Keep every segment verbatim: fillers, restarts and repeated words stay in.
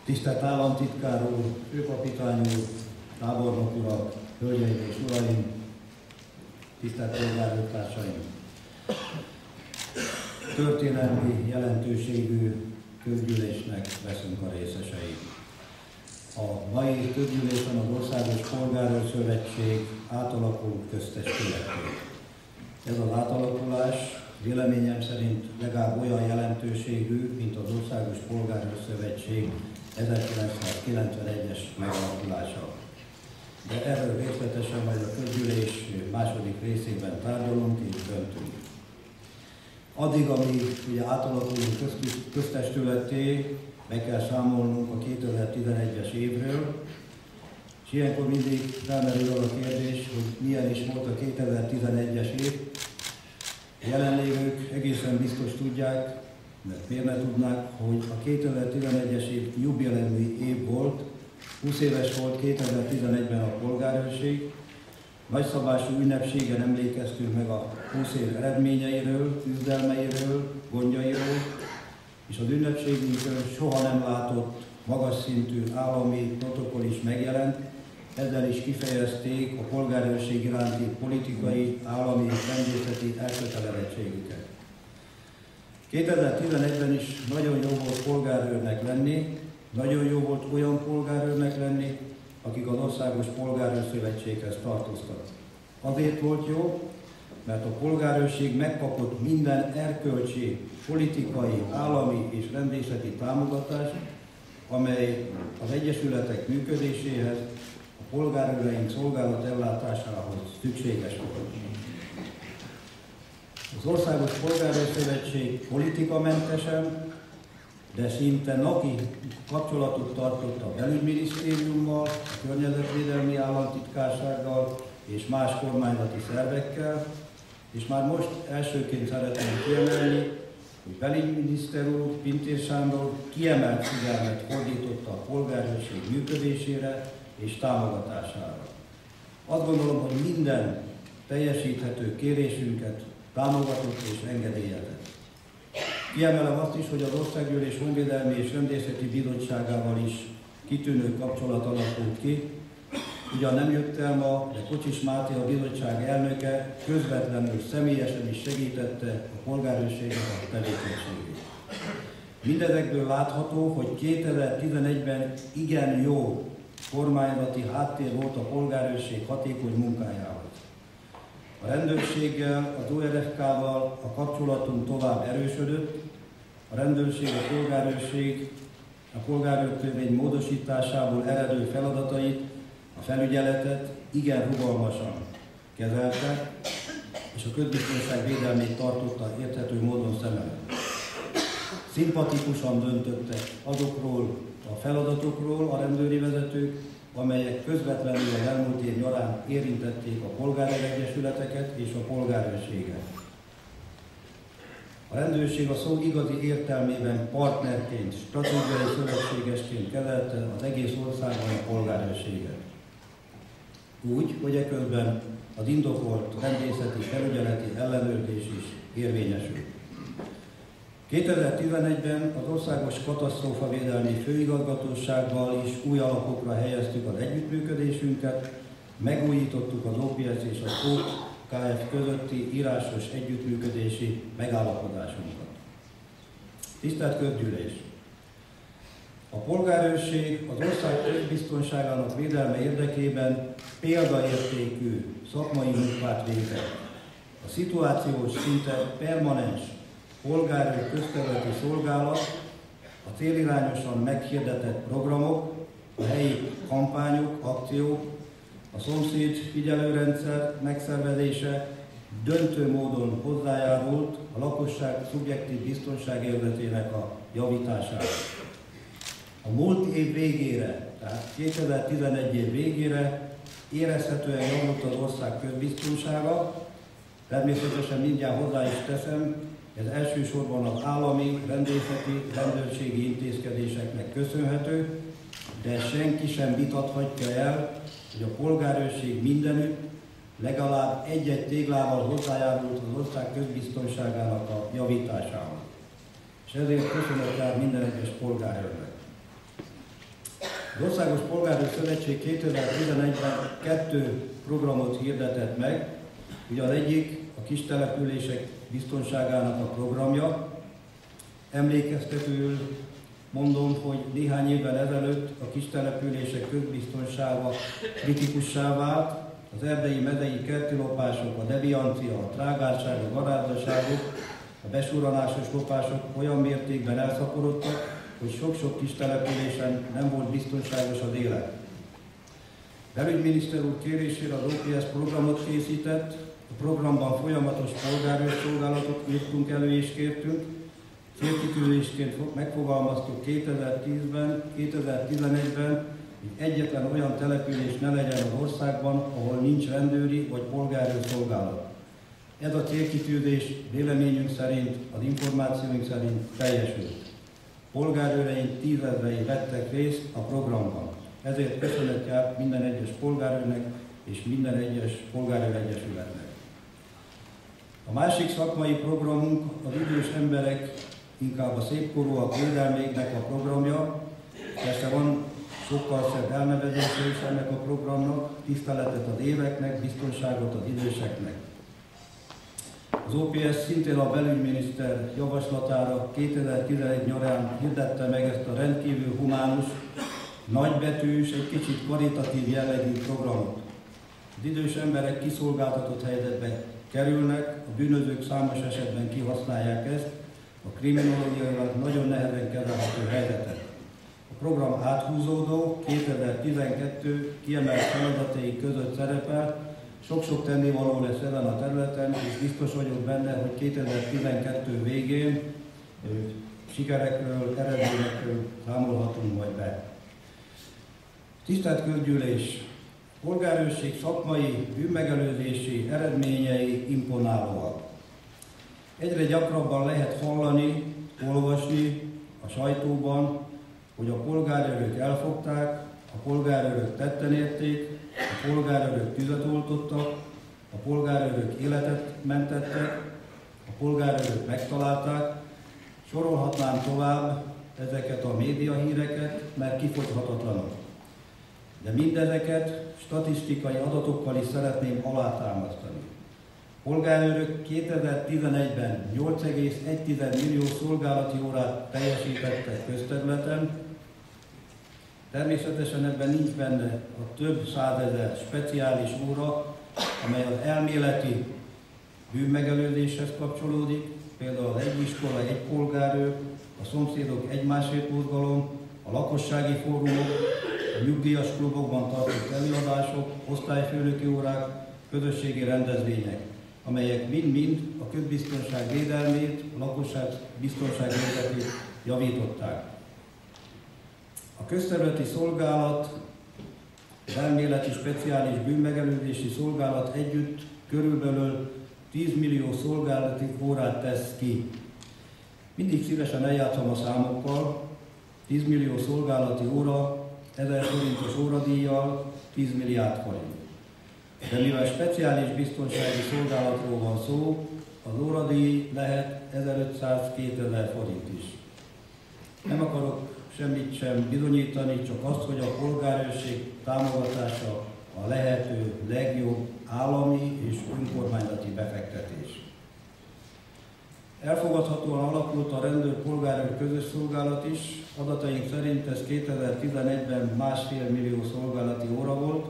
Tisztelt államtitkár úr, főkapitány úr, tábornok urak, hölgyeim és uraim, tisztelt polgártársaim! Történelmi jelentőségű közgyűlésnek leszünk a részesei. A mai közgyűlésen az Országos Polgárőr Szövetség átalakult köztestületé. Ez az átalakulás véleményem szerint legalább olyan jelentőségű, mint az Országos Polgárőr Szövetség ezerkilencszázkilencvenegyes megalakulása. De erről részletesen majd a közgyűlés második részében tárgyalunk és döntünk. Addig, amíg ugye átalakulunk köztestületé, meg kell számolnunk a kétezer-tizenegyes évről, és ilyenkor mindig felmerül az a kérdés, hogy milyen is volt a kétezer-tizenegyes év. A jelenlévők egészen biztos tudják, mert miért ne tudnák, hogy a kétezer-tizenegyes év jubileumi év volt, húsz éves volt kétezer-tizenegyben a polgárőrség, nagyszabású ünnepségen emlékeztünk meg a húsz év eredményeiről, küzdelmeiről, gondjairól, és az ünnepségünkön soha nem látott magas szintű állami protokoll is megjelent, ezzel is kifejezték a polgárőrség iránti politikai, állami és rendészeti elkötelezettségüket. kétezer-tizenegyben is nagyon jó volt polgárőrnek lenni, nagyon jó volt olyan polgárőrnek lenni, akik az Országos Polgárőr Szövetséghez tartoztak. Azért volt jó, mert a polgárőrség megkapott minden erkölcsi, politikai, állami és rendészeti támogatást, amely az egyesületek működéséhez, a polgárőreink szolgálat ellátásához szükséges volt. Az Országos Polgárőr Szövetség politikamentesen, de szinte napi kapcsolatot tartott a belügyminisztériummal, a környezetvédelmi államtitkársággal és más kormányzati szervekkel, és már most elsőként szeretném kiemelni, hogy belügyminiszter úr, Pintér Sándor kiemelt figyelmet fordította a polgárőrség működésére és támogatására. Azt gondolom, hogy minden teljesíthető kérésünket támogatott és engedélyezett. Kiemelem azt is, hogy az Országgyűlés Honvédelmi és Rendészeti Bizottságával is kitűnő kapcsolat alakult ki. Ugyan nem jött el ma, de Kocsis Máté, a bizottság elnöke közvetlenül személyesen is segítette a polgárőrségnek a tevékenységét. Mindezekből látható, hogy kétezer-tizenegyben igen jó kormányzati háttér volt a polgárőrség hatékony munkájához. A rendőrséggel, az o er ef ká-val a kapcsolatunk tovább erősödött, a rendőrség, a polgárőrség, a polgárőrtörvény módosításából eredő feladatait, a felügyeletet igen rugalmasan kezelte, és a közbiztonság védelmét tartotta érthető módon szem előtt. Szimpatikusan döntöttek azokról a feladatokról a rendőri vezetők, amelyek közvetlenül az elmúlt év nyarán érintették a polgárőregyesületeket és a polgárőrséget. A rendőrség a szó igazi értelmében partnerként, stratégiai szövetségesként kezelte az egész országban a polgárőrséget. Úgy, hogy eközben az indokolt rendészeti felügyeleti ellenőrzés is érvényesült. kétezer-tizenegyben az Országos Katasztrófavédelmi Főigazgatósággal is új alapokra helyeztük az együttműködésünket, megújítottuk az o pé es és a o ká ef közötti írásos együttműködési megállapodásunkat. Tisztelt Közgyűlés! A polgárőrség az ország közbiztonságának védelme érdekében példaértékű szakmai munkát végzett. A szituációs szinten permanens polgárőr közterületi szolgálat, a célirányosan meghirdetett programok, a helyi kampányok, akciók, a szomszéd figyelőrendszer megszervezése döntő módon hozzájárult a lakosság szubjektív biztonságérzetének a javítására. A múlt év végére, tehát kétezer-tizenegy év végére érezhetően javult az ország közbiztonsága, természetesen mindjárt hozzá is teszem, ez elsősorban az állami, rendészeti, rendőrségi intézkedéseknek köszönhető, de senki sem vitathatja el, hogy a polgárőrség mindenütt legalább egy-egy téglával hozzájárult az ország közbiztonságának a javításához. És ezért köszönet jár minden egyes polgárőrnek. Az Országos Polgárőr Szövetség kétezer-tizenegyben kettő programot hirdetett meg, ugye az egyik a kis települések biztonságának a programja. Emlékeztetőül mondom, hogy néhány évvel ezelőtt a kis települések közbiztonsága kritikussá vált, az erdei, mezei kertilopások, a deviancia, a trágárság, a garázdaságok, a besurranásos lopások olyan mértékben elszaporodtak, hogy sok-sok kis településen nem volt biztonságos az élet. Belügyminiszter úr kérésére az o pé es programot készített, a programban folyamatos polgárőrszolgálatot írtunk elő és kértünk, célkitűzésként megfogalmaztuk kétezer-tízben, kétezer-tizenegyben, hogy egyetlen olyan település ne legyen az országban, ahol nincs rendőri vagy polgárőrszolgálat. Ez a célkitűzés véleményünk szerint, az információink szerint teljesült. Polgárőreink tízezrei vettek részt a programban. Ezért köszönet jár minden egyes polgárőrnek és minden egyes polgárőregyesületnek. A másik szakmai programunk az idős emberek, inkább a szépkorúak védelmének a programja. Persze van sokkal szebb elnevezése is ennek a programnak, tiszteletet az éveknek, biztonságot az időseknek. Az o pé es szintén a belügyminiszter javaslatára kétezer-tizenegy nyarán hirdette meg ezt a rendkívül humánus, nagybetűs, egy kicsit karitatív jellegű programot. Az idős emberek kiszolgáltatott helyzetbe kerülnek, a bűnözők számos esetben kihasználják ezt, a kriminológiailag nagyon nehezen kezelhető helyzetet. A program áthúzódó, kétezer-tizenkettő kiemelt feladatai között szerepel, sok-sok tennivaló lesz ezen a területen, és biztos vagyok benne, hogy kétezer-tizenkettő végén sikerekről, eredményekről számolhatunk majd be. Tisztelt Közgyűlés! Polgárőrség szakmai, bűnmegelőzési eredményei imponálóak. Egyre gyakrabban lehet hallani, olvasni a sajtóban, hogy a polgárőrök elfogták, a polgárőrök tetten érték, a polgárőrök tüzet oltottak, a polgárőrök életet mentettek, a polgárőrök megtalálták. Sorolhatnám tovább ezeket a médiahíreket, mert kifogyhatatlanok. De mindezeket statisztikai adatokkal is szeretném alátámasztani. Polgárőrök kétezer-tizenegyben nyolc egész egy millió szolgálati órát teljesítettek közterületen. Természetesen ebben nincs benne a több százezer speciális óra, amely az elméleti bűnmegelőzéshez kapcsolódik, például az egy iskola, egy polgárőr, a szomszédok egymásért mozgalom, a lakossági fórumok, a nyugdíjas klubokban tartott előadások, osztályfőnöki órák, közösségi rendezvények, amelyek mind-mind a közbiztonság védelmét, a lakosság biztonságérzetét javították. A közterületi szolgálat, az elméleti speciális bűnmegelőzési szolgálat együtt körülbelül tíz millió szolgálati órát tesz ki. Mindig szívesen eljátszom a számokkal, tíz millió szolgálati óra, ezer forintos óradíjjal, tíz milliárd forint. De mivel speciális biztonsági szolgálatról van szó, az óradíj lehet ezerötszáz-kétezer forint is. Nem akarok semmit sem bizonyítani, csak azt, hogy a polgárőrség támogatása a lehető legjobb állami és önkormányzati befektetés. Elfogadhatóan alakult a rendőr-polgárőr közös szolgálat is, adataink szerint ez kétezer-tizenegyben másfél millió szolgálati óra volt.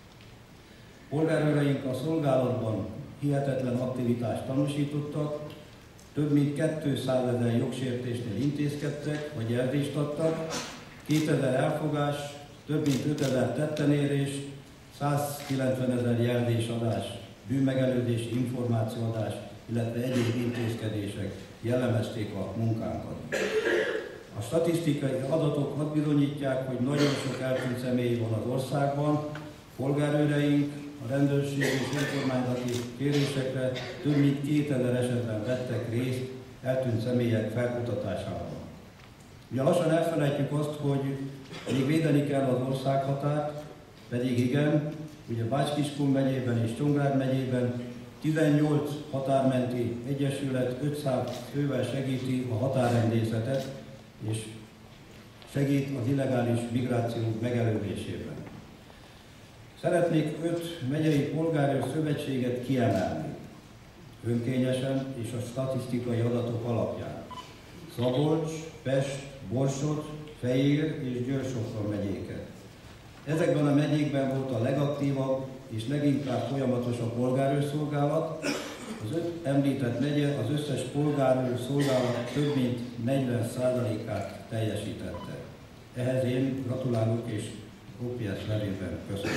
Polgárőreink a szolgálatban hihetetlen aktivitást tanúsítottak, több mint kétszázezer jogsértésnél intézkedtek, vagy jelzést adtak, kétezer elfogás, több mint ötezer tettenérés, százkilencvenezer jelzésadás, bűnmegelőzés, információadás, illetve egyéb intézkedések jellemezték a munkánkat. A statisztikai adatok azt bizonyítják, hogy nagyon sok eltűnt személy van az országban, polgárőreink a rendőrség és önkormányzati kérésekre több mint kétezer esetben vettek részt eltűnt személyek felkutatásában. Ugye lassan elfelejtjük azt, hogy még védeni kell az országhatárt, pedig igen, ugye Bács-Kiskun megyében és Csongrád megyében tizennyolc határmenti egyesület ötszáz fővel segíti a határrendészetet, és segít az illegális migráció megelőzésében. Szeretnék öt megyei polgárőr szövetséget kiemelni, önkényesen és a statisztikai adatok alapján. Szabolcs, Pest, Borsod, Fejér és Győr-Sopron megyéket. Ezekben a megyékben volt a legaktívabb és leginkább folyamatos a polgárőrszolgálat. Az öt említett megye az összes polgárőrszolgálat több mint negyven százalékát teljesítette. Ehhez én gratulálok és o pé es nevében köszönöm.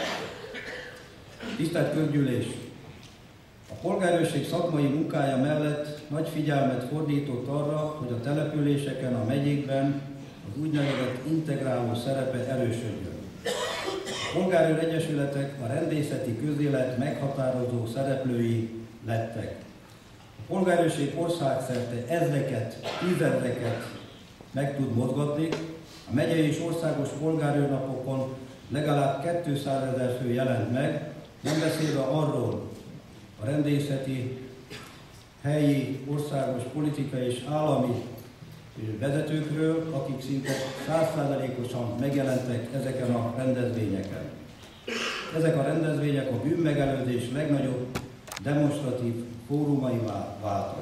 Tisztelt Közgyűlés! A polgárőrség szakmai munkája mellett nagy figyelmet fordított arra, hogy a településeken, a megyékben az úgynevezett integráló szerepe erősödjön. A polgárőr egyesületek a rendészeti közélet meghatározó szereplői lettek. A polgárőrség országszerte ezreket, tízezreket meg tud mozgatni, a megyei és országos polgárőrnapokon legalább kétszázezer fő jelent meg, nem beszélve arról a rendészeti, helyi, országos, politikai és állami vezetőkről, akik szinte száz százalékosan megjelentek ezeken a rendezvényeken. Ezek a rendezvények a bűnmegelőzés legnagyobb demonstratív fórumaivá váltak.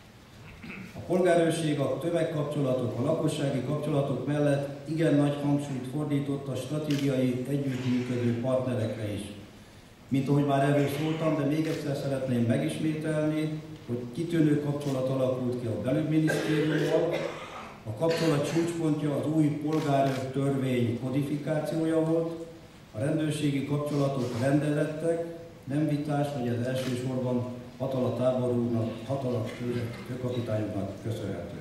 A polgárőrség a tömegkapcsolatok, a lakossági kapcsolatok mellett igen nagy hangsúlyt fordított a stratégiai együttműködő partnerekre is. Mint ahogy már erről szóltam, de még egyszer szeretném megismételni, hogy kitűnő kapcsolat alakult ki a belügyminisztériummal. A kapcsolat csúcspontja az új polgárőr törvény kodifikációja volt, a rendőrségi kapcsolatok rendezettek, nem vitás, hogy ez elsősorban Hatala táborúrnak, Hatala főkapitányoknak köszönhető.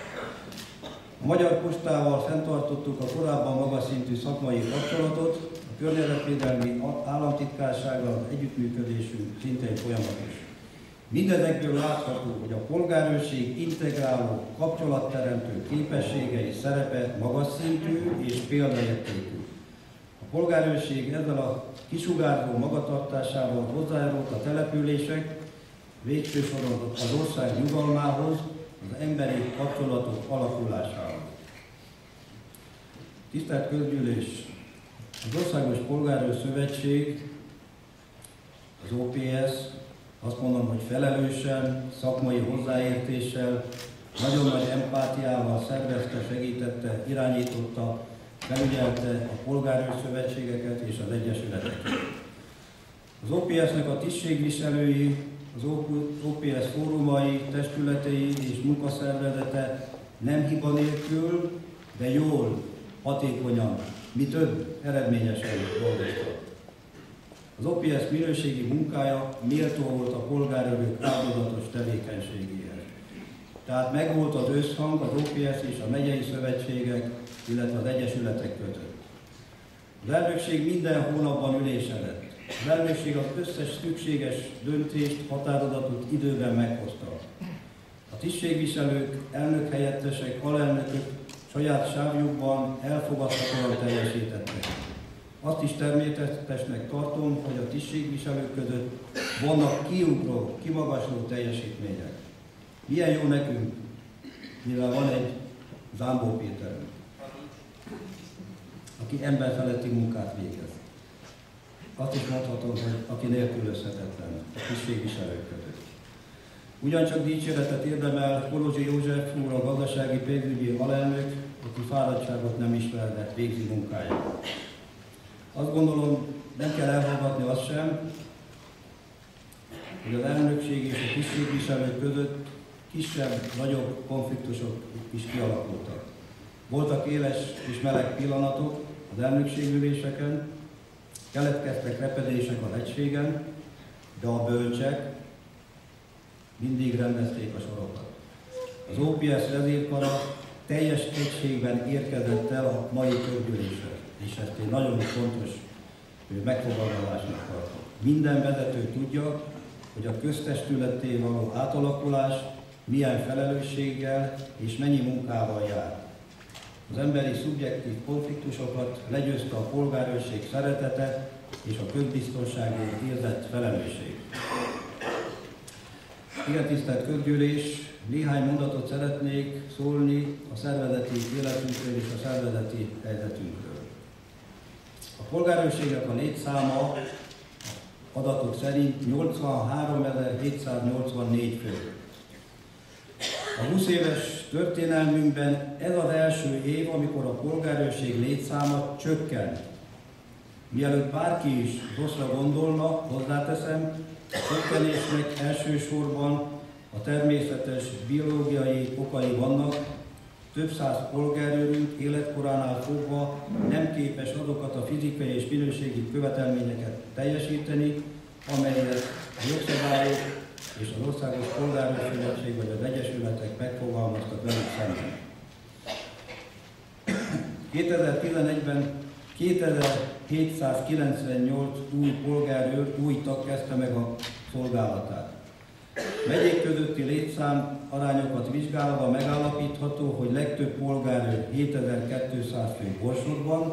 A Magyar Postával fenntartottuk a korábban magas szintű szakmai kapcsolatot, a környezetvédelmi államtitkársággal együttműködésünk szintén folyamatos. Mindezekből látható, hogy a polgárőrség integráló, kapcsolatteremtő képessége és szerepe magas szintű és példaértékű. A polgárőrség ezzel a kisugárzó magatartásával hozzájárult a települések, végső soron az ország nyugalmához, az emberi kapcsolatok alakulásához. Tisztelt Közgyűlés! Az Országos Polgárőr Szövetség, az o pé es, azt mondom, hogy felelősen, szakmai hozzáértéssel, nagyon nagy empátiával szervezte, segítette, irányította, felügyelte a polgárőrszövetségeket és az egyesületeket. Az o pé es-nek a tisztségviselői, az o pé es fórumai, testületei és munkaszervezete nem hiba nélkül, de jól, hatékonyan, mi több, eredményesen dolgoztak. Az o pé es minőségi munkája méltó volt a polgárőrök áldozatos tevékenységéhez. Tehát megvolt az összhang az o pé es és a megyei szövetségek, illetve az egyesületek között. Az elnökség minden hónapban ülésedett. Az elnökség az összes szükséges döntést, határozatot időben meghozta. A tisztségviselők, elnökhelyettesek, alelnökök saját sávjukban elfogadhatóan teljesítettek. Azt is természetesnek tartom, hogy a tisztségviselők között vannak kiugró, kimagasló teljesítmények. Milyen jó nekünk, mivel van egy Zámbó Péterünk, aki emberfeletti munkát végez. Azt is mondhatom, hogy aki nélkülözhetetlen a tisztségviselők között. Ugyancsak dicséretet érdemel Kolozsi József úr, a gazdasági pénzügyi alelnök, aki fáradtságot nem ismerne végzi munkáját. Azt gondolom, nem kell elhallgatni azt sem, hogy az elnökség és a tisztségviselők között kisebb, nagyobb konfliktusok is kialakultak. Voltak éles és meleg pillanatok az elnökségüléseken, keletkeztek repedések az egységen, de a bölcsek mindig rendezték a sorokat. Az o pé es vezérkara teljes egységben érkezett el a mai közgyűlésre, és ezt én nagyon fontos megfogalmazásnak tartom. Minden vezető tudja, hogy a köztestületté való átalakulás milyen felelősséggel és mennyi munkával jár. Az emberi szubjektív konfliktusokat legyőzte a polgárőrség szeretete és a közbiztonságért érzett felelősség. Igen, tisztelt közgyűlés, néhány mondatot szeretnék szólni a szervezeti életünkről és a szervezeti helyzetünkről. A polgárőrségek a létszáma adatok szerint nyolcvanháromezer-hétszáznyolcvannégy fő. A húsz éves történelmünkben ez az első év, amikor a polgárőrség létszáma csökken. Mielőtt bárki is rosszra gondolna, hozzáteszem, a csökkenésnek elsősorban a természetes biológiai okai vannak. Több száz polgárőrünk életkoránál fogva nem képes azokat a fizikai és minőségi követelményeket teljesíteni, amelyet a jogszabályok és az Országos Polgárőrszövetség vagy az egyesületek megfogalmaztak velük szemben. kétezer-tizenegyben kétezer-hétszázkilencvennyolc új polgárőr, új tag kezdte meg a szolgálatát. Megyék közötti létszám arányokat vizsgálva megállapítható, hogy legtöbb polgárőr hétezer-kétszáz fő Borsodban,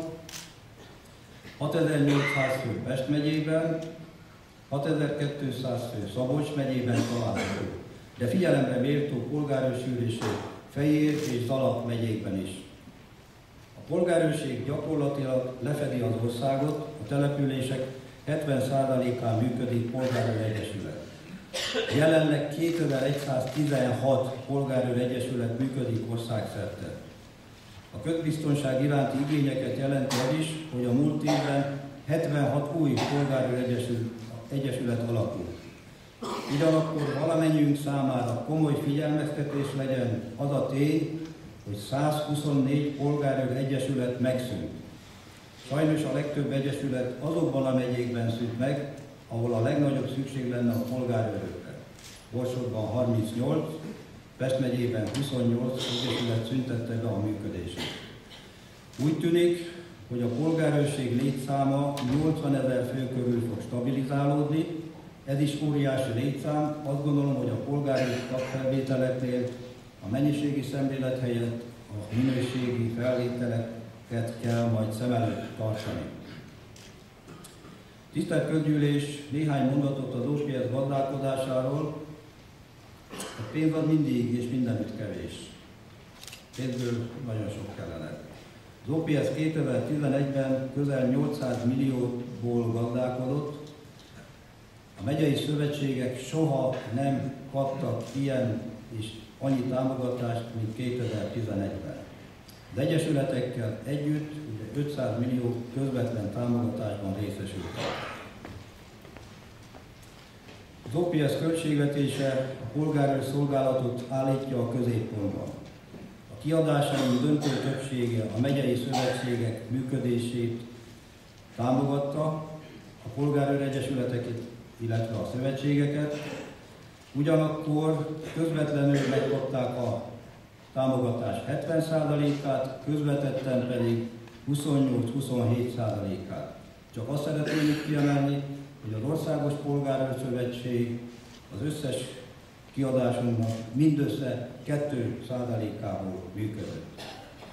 hatezer-nyolcszáz fő Pest megyében, hatezer-kétszáz fő Szabolcs megyében található, de figyelemre méltó polgárőrszűrésé Fejér és Zala megyékben is. A polgárőrség gyakorlatilag lefedi az országot, a települések hetven százalékán működik polgárőr egyesület. Jelenleg kétezer-száztizenhat polgárőr egyesület működik országszerte. A közbiztonság iránti igényeket jelenti az is, hogy a múlt évben hetvenhat új polgárőr egyesület alakult. Ugyanakkor valamennyiünk számára komoly figyelmeztetés legyen az a tény, hogy százhuszonnégy polgárőr egyesület megszűnt. Sajnos a legtöbb egyesület azokban a megyékben szűnt meg, ahol a legnagyobb szükség lenne a polgárőrökre. Borsodban harmincnyolc, Pest megyében huszonnyolc egyesület szüntette be a működését. Úgy tűnik, hogy a polgárőrség létszáma nyolcvanezer fő körül fog stabilizálódni. Ez is óriási létszám. Azt gondolom, hogy a polgárőr tagfelvételeknél a mennyiségi szemlélet helyett a minőségi felvételeket kell majd szem előtt tartani. Tisztelt közgyűlés, néhány mondatot az o pé es gazdálkodásáról. A pénz az mindig és mindenütt kevés. Pénzből nagyon sok kellene. Az o pé es kétezer-tizenegyben közel nyolcszáz millióból gazdálkodott. A megyei szövetségek soha nem kaptak ilyen és annyi támogatást, mint kétezer-tizenegyben. Az egyesületekkel együtt ötszáz millió közvetlen támogatásban részesültek. Az o pé es költségvetése a polgárőr szolgálatot állítja a középpontban. A kiadásaink döntő többsége a megyei szövetségek működését támogatta, a polgárőr egyesületeket, illetve a szövetségeket, ugyanakkor közvetlenül megkapták a támogatás hetven százalékát, közvetetten pedig huszonnyolc-huszonhét százalékát. Csak azt szeretném kiemelni, hogy az Országos Polgárőrszövetség az összes kiadásunknak mindössze két százalékából működött.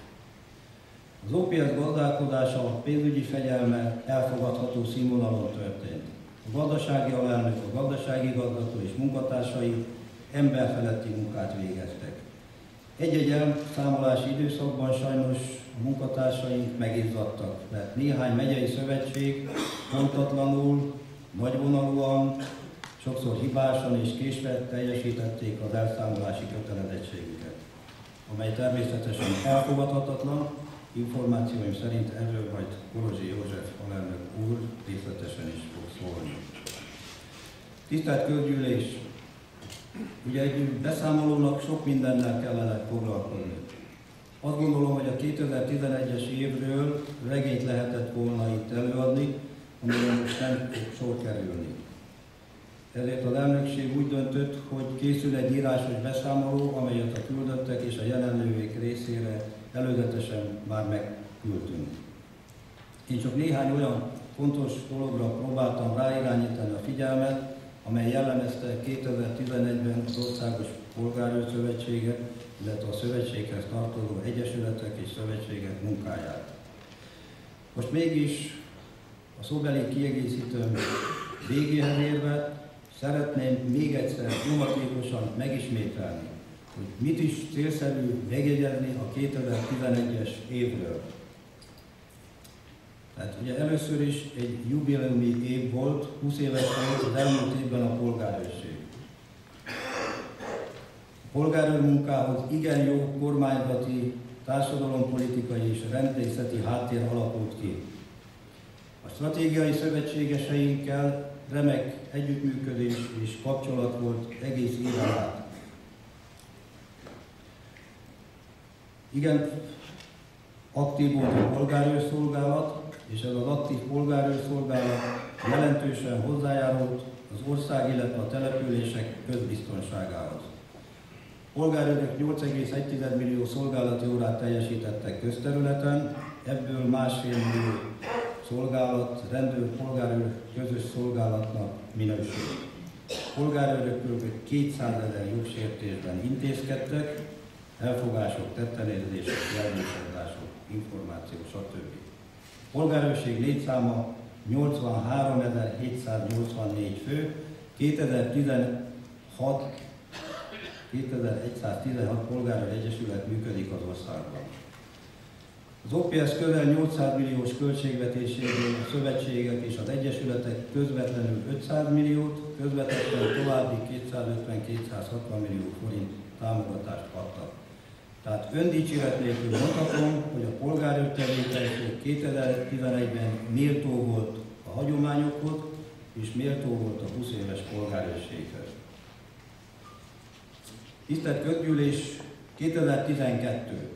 Az o pé es gazdálkodása, a pénzügyi fegyelme elfogadható színvonalon történt. A gazdasági alelnök, a gazdasági igazgató és munkatársai emberfeletti munkát végeztek. Egy-egy elszámolási időszakban sajnos a munkatársaink megizzadtak, mert néhány megyei szövetség pontatlanul, nagyvonalúan, sokszor hibásan és késve teljesítették az elszámolási kötelezettségüket, amely természetesen elfogadhatatlan. Információim szerint erről majd Korozsi József alelnök úr részletesen is fog szólni. Tisztelt közgyűlés! Ugye egy beszámolónak sok mindennel kellene foglalkozni. Azt gondolom, hogy a kétezer-tizenegyes évről regényt lehetett volna itt előadni, amire most nem fog sor kerülni. Ezért az elnökség úgy döntött, hogy készül egy írásos beszámoló, amelyet a küldöttek és a jelenlévők részére előzetesen már megküldtünk. Én csak néhány olyan fontos dologra próbáltam ráirányítani a figyelmet, amely jellemezte kétezer-tizenegyben az Országos Polgárőrszövetséget, illetve a szövetséghez tartozó egyesületek és szövetségek munkáját. Most mégis a szóbeli kiegészítőm végéhez érve szeretném még egyszer nyomatékosan megismételni, hogy mit is célszerű megjegyezni a kétezer-tizenegyes évről. Tehát ugye először is egy jubileumi év volt, húsz éves volt az elmúlt évben a polgárőrség. A polgárőr munkához igen jó kormányzati, társadalompolitikai és rendészeti háttér alakult ki. A stratégiai szövetségeseinkkel remek együttműködés és kapcsolat volt egész éven át. Igen, aktív volt a polgárőrszolgálat, és ez az aktív polgárőrszolgálat jelentősen hozzájárult az ország, illetve a települések közbiztonságához. A polgárőrök nyolc egész egy millió szolgálati órát teljesítettek közterületen, ebből másfél millió szolgálat, rendőr, polgárőr közös szolgálatnak minősül. A polgárőrök kb. kétszázezer jogsértésben intézkedtek, elfogások, tettenérzések, jelzősodások, információk, stb. A polgárőrség létszáma nyolcvanháromezer-hétszáznyolcvannégy fő, kétezer-tizenhat kétezer-egyszáztizenhat polgárőr egyesület működik az országban. Az o pé es közel nyolcszáz milliós költségvetéséből a szövetségek és az egyesületek közvetlenül ötszáz milliót, közvetetten további kétszázötven-kétszázhatvan millió forint támogatást kaptak. Tehát öndicséret nélkül mondhatom, hogy a polgárőr tevékenység kétezer-tizenegyben méltó volt a hagyományokhoz, és méltó volt a húsz éves polgárőrséghez. Tisztelt Közgyűlés, kétezer-tizenkettő.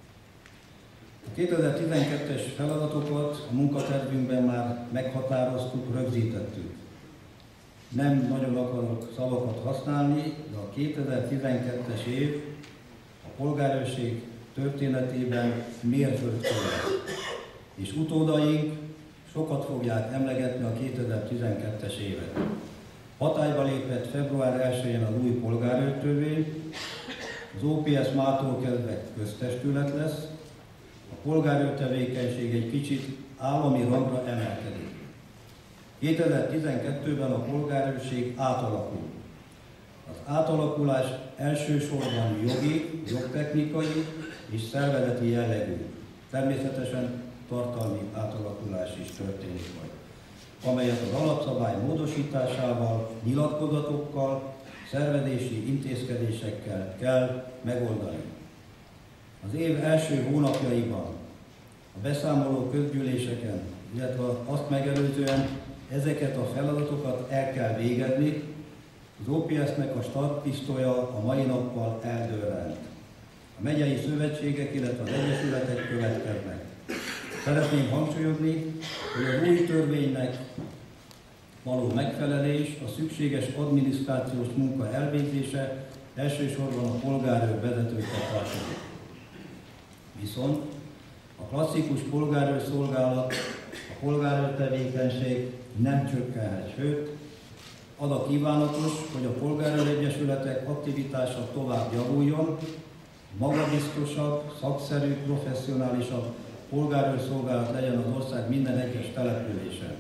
A kétezer-tizenkettes feladatokat a munkatervünkben már meghatároztuk, rögzítettük. Nem nagyon akarok szavakat használni, de a kétezer-tizenkettes év a polgárőrség történetében mérföldkő lesz. És utódaink sokat fogják emlegetni a kétezer-tizenkettes évet. Hatályba lépett február elsején az új polgárőrtörvény, az o pé es mától kezdve köztestület lesz, a polgárőr tevékenység egy kicsit állami rangra emelkedik. kétezer-tizenkettőben a polgárőrség átalakul. Az átalakulás elsősorban jogi, jogtechnikai és szervezeti jellegű. Természetesen tartalmi átalakulás is történik majd, amelyet az alapszabály módosításával, nyilatkozatokkal, szervezési intézkedésekkel kell megoldani. Az év első hónapjaiban a beszámoló közgyűléseken, illetve azt megelőzően ezeket a feladatokat el kell végezni, az o pé es-nek a startpisztolya a mai nappal eldőlent. A megyei szövetségek, illetve az egyesületek következnek. Szeretném hangsúlyozni, hogy az új törvénynek való megfelelés, a szükséges adminisztrációs munka elvégzése elsősorban a polgárőr vezetőkkel tartozik. Viszont a klasszikus polgárőr szolgálat, a polgárőr tevékenység nem csökkenhet, sőt, az a kívánatos, hogy a polgárőr egyesületek aktivitása tovább javuljon, magabiztosabb, szakszerű, professzionálisabb polgárőr szolgálat legyen az ország minden egyes településen.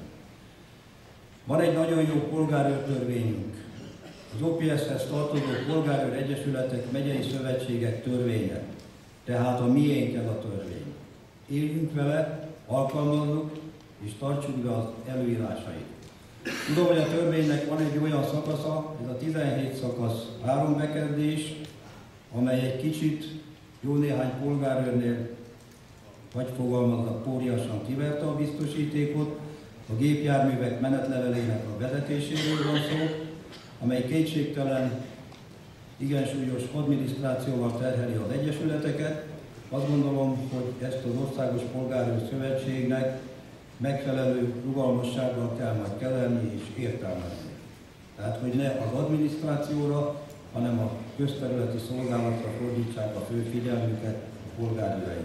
Van egy nagyon jó polgárőr törvényünk, az o pé es-hez tartozó polgárőr egyesületek, megyei szövetségek törvénye, tehát a miénk ez a törvény. Éljünk vele, alkalmazzuk és tartsuk be az előírásait. Tudom, hogy a törvénynek van egy olyan szakasza, ez a tizenhét szakasz három bekezdés, amely egy kicsit jó néhány polgárőrnél, vagy fogalmaznak, póriasan kiverte a biztosítékot, a gépjárművek menetlevelének a vezetéséről van szó, amely kétségtelen igen súlyos adminisztrációval terheli az egyesületeket. Azt gondolom, hogy ezt az Országos Polgárőr Szövetségnek megfelelő rugalmassággal kell majd kezelni és értelmezni. Tehát, hogy ne az adminisztrációra, hanem a közterületi szolgálatra fordítsák a fő figyelmüket a polgárőreink.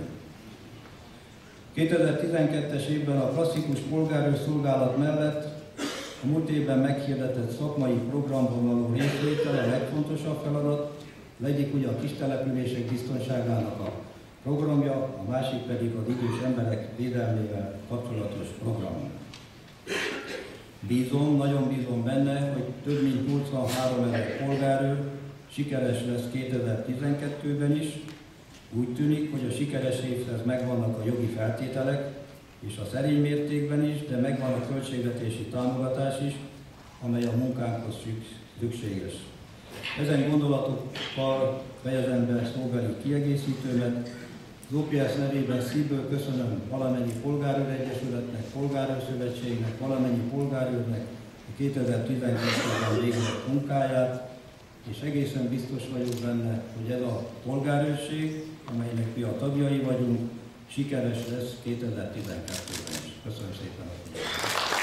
kétezer-tizenkettes évben a klasszikus polgárőr szolgálat mellett a múlt évben meghirdetett szakmai programban való részvétel a legfontosabb feladat, az egyik ugye a kistelepülések biztonságának a programja, a másik pedig az idős emberek védelmével kapcsolatos program. Bízom, nagyon bízom benne, hogy több mint nyolcvanhárom ezer polgárőr sikeres lesz kétezer-tizenkettőben is. Úgy tűnik, hogy a sikeres évhez megvannak a jogi feltételek, és a szerény mértékben is, de megvan a költségvetési támogatás is, amely a munkánkhoz szükséges. Ezen gondolatokkal fejezem be szóbeli kiegészítőmet. Az o pé es nevében szívből köszönöm valamennyi polgárőr egyesületnek, polgárőrszövetségnek, valamennyi polgárőrnek a kétezer-tizenkettőben végzett munkáját, és egészen biztos vagyok benne, hogy ez a polgárőrség, amelynek mi a tagjai vagyunk, sikeres lesz kétezer-tizenkettőben is. Köszönöm szépen!